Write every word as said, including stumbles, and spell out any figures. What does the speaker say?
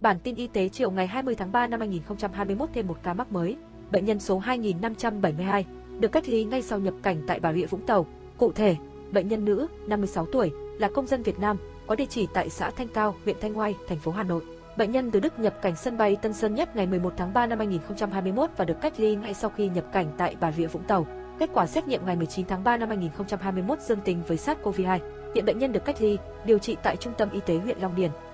Bản tin y tế chiều ngày hai mươi tháng ba năm hai nghìn không trăm hai mươi mốt, thêm một ca mắc mới. Bệnh nhân số hai nghìn năm trăm bảy mươi hai được cách ly ngay sau nhập cảnh tại Bà Rịa Vũng Tàu. Cụ thể, bệnh nhân nữ, năm mươi sáu tuổi, là công dân Việt Nam, có địa chỉ tại xã Thanh Cao, huyện Thanh Oai, thành phố Hà Nội. Bệnh nhân từ Đức nhập cảnh sân bay Tân Sơn Nhất ngày mười một tháng ba năm hai nghìn không trăm hai mươi mốt và được cách ly ngay sau khi nhập cảnh tại Bà Rịa Vũng Tàu. Kết quả xét nghiệm ngày mười chín tháng ba năm hai nghìn không trăm hai mươi mốt dương tính với SARS-xê o vê hai. Hiện bệnh nhân được cách ly, điều trị tại Trung tâm Y tế huyện Long Điền.